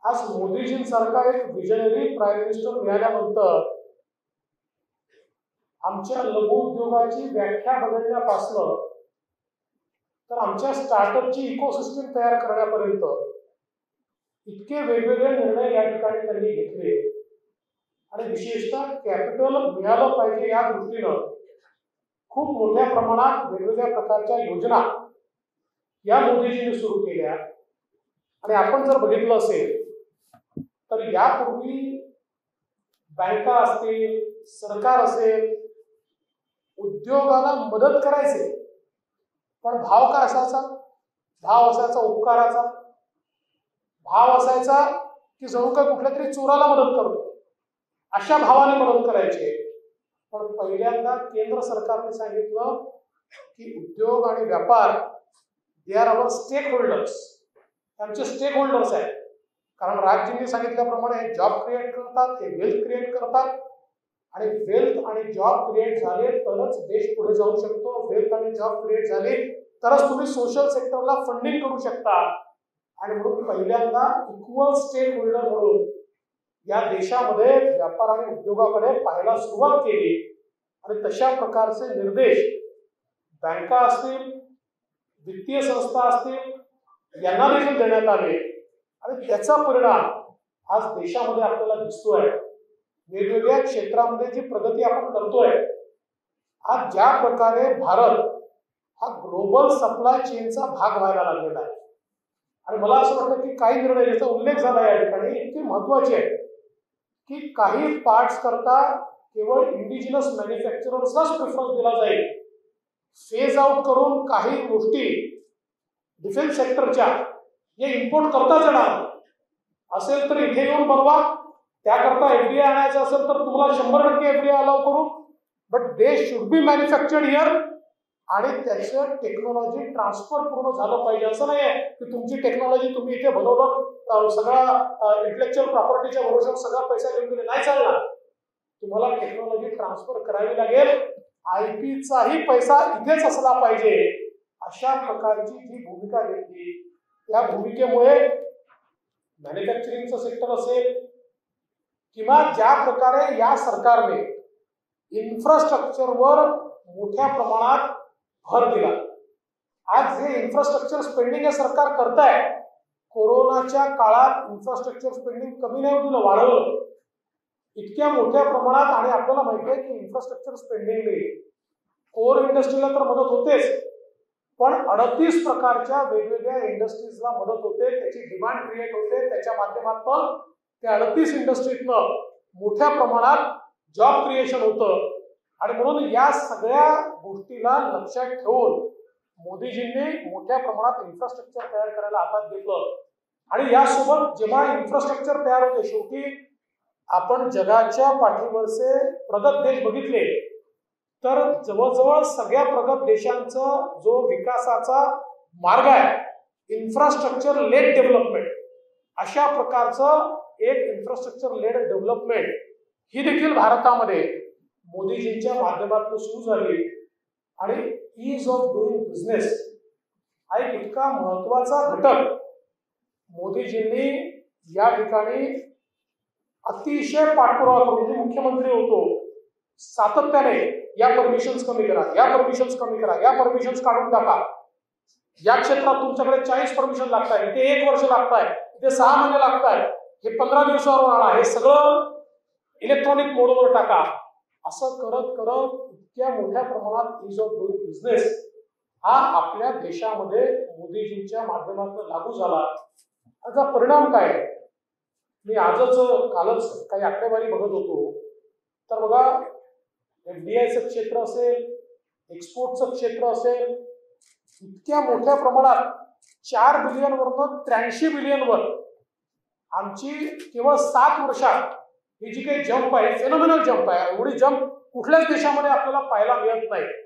आज मोदीजींसारखा एक visionary prime minister मिळाल्यानंतर आमच्या लघु उद्योगाची व्याख्या बदलण्यापासून तर आमच्या स्टार्टअपची इकोसिस्टम तयार करण्यापर्यंत इतके वेगवेगळे निर्णय या ठिकाणी त्यांनी घेतले आणि विशेषतः कॅपिटल मिळालं पाहिजे या दृष्टीनं खूप मोठ्या प्रमाणात वेगवेगळ्या प्रकारच्या योजना या मोदीजींनी सुरू केल्या। आणि आपण जर बघितलं असेल तर यापूर्वी बँका असतील, सरकार असेल, उद्योगाला मदत करायचे, पण भाव काय असायचा? भाव असायचा उपकाराचा, भाव असायचा की जणू काय कुठल्या तरी चोराला मदत करतो अशा भावाने मदत करायचे। पण पहिल्यांदा केंद्र सरकारने सांगितलं की उद्योग आणि व्यापार they are our stakeholders, त्यांचे स्टेक होल्डर्स आहेत। कारण राज्यांनी सांगितल्याप्रमाणे हे जॉब क्रिएट करतात, हे वेल्थ क्रिएट करतात आणि वेल्थ आणि जॉब क्रिएट झाले तरच देश पुढे जाऊ शकतो। वेल्थ आणि जॉब क्रिएट झाले तरच तुम्ही सोशल सेक्टरला फंडिंग करू शकता। आणि म्हणून पहिल्यांदा इक्वल स्टेक होल्डर म्हणून या देशामध्ये व्यापार आणि उद्योगाकडे पाहायला सुरुवात केली आणि तशा प्रकारचे निर्देश बँका असतील, वित्तीय संस्था असतील यांना देखील देण्यात आले आणि त्याचा परिणाम आज देशामध्ये आपल्याला दिसतोय। वेगवेगळ्या क्षेत्रामध्ये जी प्रगती आपण करतोय, आज ज्या प्रकारे भारत हा ग्लोबल सप्लाय चेनचा भाग व्हायला लागलेला आहे आणि मला असं वाटतं की काही निर्णय ज्याचा उल्लेख झाला या ठिकाणी इतके महत्वाचे आहेत की काही पार्ट्स करता केवळ इंडिजिनस मॅन्युफॅक्चरर्सलाच प्रेफरन्स दिला जाईल, फेज आउट करून काही गोष्टी डिफेन्स सेक्टरच्या जे इम्पोर्ट करता येणार असेल तर इथे येऊन बनवा, त्याकरता एफडीआय आणायचं असेल तर तुम्हाला 100% एफडीआय अलाउ करू, but they should be manufactured here आणि त्याचं टेक्नॉलॉजी ट्रान्सफर पूर्ण झालं पाहिजे। असं नाही आहे की तुमची टेक्नॉलॉजी तुम्ही इथे बनवलं सगळा इंटेलेक्चुअल प्रॉपर्टीच्या भरोशावर सगळा पैसा घेऊन गेले, नाही चालणार। तुम्हाला टेक्नॉलॉजी ट्रान्सफर करावी लागेल, आयपीचाही पैसा इथेच असला पाहिजे, अशा प्रकारची जी भूमिका घेतली त्या भूमिकेमुळे मॅन्युफॅक्चरिंगचं सेक्टर असेल किंवा ज्या प्रकारे या सरकारने इन्फ्रास्ट्रक्चरवर मोठ्या प्रमाणात भर दिला, आज जे इन्फ्रास्ट्रक्चर स्पेंडिंग हे सरकार करत आहे, कोरोनाच्या काळात इन्फ्रास्ट्रक्चर स्पेंडिंग कमी नाही दिलं, वाढवलं इतक्या मोठ्या प्रमाणात। आणि आपल्याला माहिती आहे की इन्फ्रास्ट्रक्चर स्पेंडिंगने कोर इंडस्ट्रीला तर मदत होतेच, पण 38 प्रकारच्या वेगवेगळ्या इंडस्ट्रीजला मदत होते, त्याची डिमांड क्रिएट होते, त्याच्या माध्यमातून त्या 38 इंडस्ट्रीतनं मोठ्या प्रमाणात जॉब क्रिएशन होतं। आणि म्हणून या सगळ्या गोष्टीला लक्षात ठेवून मोदीजींनी मोठ्या प्रमाणात इन्फ्रास्ट्रक्चर तयार करायला हातात घेतलं। आणि यासोबत जेव्हा इन्फ्रास्ट्रक्चर तयार होते, शेवटी आपण जगाच्या पाठीवरचे प्रगत देश बघितले तर जवळजवळ सगळ्या प्रगत देशांचा जो विकासाचा मार्ग आहे इन्फ्रास्ट्रक्चर लेड डेव्हलपमेंट, अशा प्रकारचं एक इन्फ्रास्ट्रक्चर लेड डेव्हलपमेंट ही देखील भारतामध्ये मोदीजींच्या माध्यमातून सुरू झाली। आणि ईज ऑफ डुईंग बिझनेस हा एक इतका महत्वाचा घटक मोदीजींनी या ठिकाणी अतिशय पाठपुरावा करून, मी मुख्यमंत्री होतो, सातत्याने या परमिशन्स कमी करा, या परमिशन्स कमी करा, या परमिशन्स काढून टाका, या क्षेत्रात तुमच्याकडे 40 परमिशन लागतात, इथे 1 वर्ष लागताय, इथे 6 महिने लागताय, हे 15 दिवसावर आणा, हे सगळं इलेक्ट्रॉनिक मोडवर टाका। असं करत करत इतक्या मोठ्या प्रमाणात ईज ऑफ डुईंग बिझनेस हा आपल्या देशामध्ये मोदीजींच्या माध्यमातून लागू झाला। याचा परिणाम काय? मी कालच काही आकडेवारी बघत होतो तर बघा, एफडीआयचं क्षेत्र असेल, एक्सपोर्टचं क्षेत्र असेल, इतक्या मोठ्या प्रमाणात 4 बिलियन वरून 83 बिलियनवर आमची केवळ 7 वर्षात ही जी काही जंप आहे, फेनॉमिनल जंप आहे। एवढी जंप कुठल्याच देशामध्ये आपल्याला पाहायला मिळत नाही।